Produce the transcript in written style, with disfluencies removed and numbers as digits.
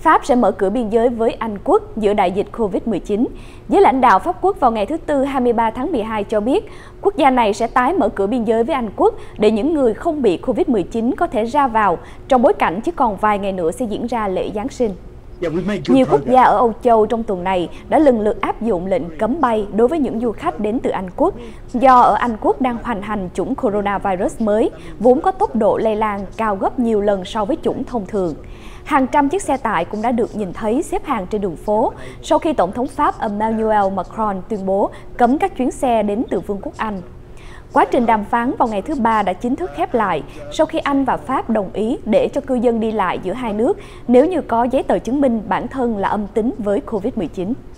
Pháp sẽ mở cửa biên giới với Anh Quốc giữa đại dịch Covid-19. Giới lãnh đạo Pháp Quốc vào ngày thứ Tư 23 tháng 12 cho biết quốc gia này sẽ tái mở cửa biên giới với Anh Quốc để những người không bị Covid-19 có thể ra vào trong bối cảnh chỉ còn vài ngày nữa sẽ diễn ra lễ Giáng sinh. Nhiều quốc gia ở Âu Châu trong tuần này đã lần lượt áp dụng lệnh cấm bay đối với những du khách đến từ Anh Quốc, do ở Anh Quốc đang hoành hành chủng coronavirus mới, vốn có tốc độ lây lan cao gấp nhiều lần so với chủng thông thường. Hàng trăm chiếc xe tải cũng đã được nhìn thấy xếp hàng trên đường phố sau khi Tổng thống Pháp Emmanuel Macron tuyên bố cấm các chuyến xe đến từ Vương quốc Anh. Quá trình đàm phán vào ngày thứ Ba đã chính thức khép lại sau khi Anh và Pháp đồng ý để cho cư dân đi lại giữa hai nước nếu như có giấy tờ chứng minh bản thân là âm tính với Covid-19.